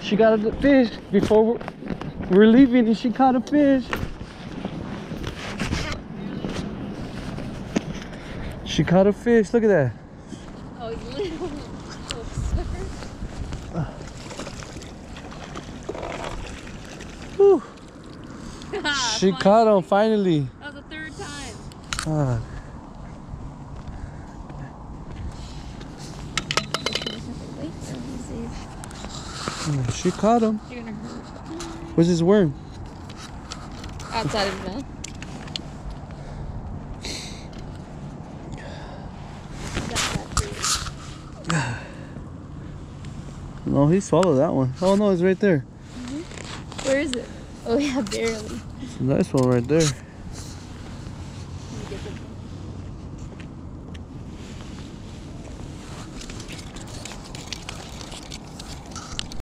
She got a fish before we're leaving, and she caught a fish. She caught a fish. Look at that. Oh, he's little. Whew. She caught him finally. That was the third time. She caught him. You're gonna hurt. Where's his worm? Outside of the mouth. No, he swallowed that one. Oh no, it's right there. Where is it? Oh yeah, barely. It's a nice one right there.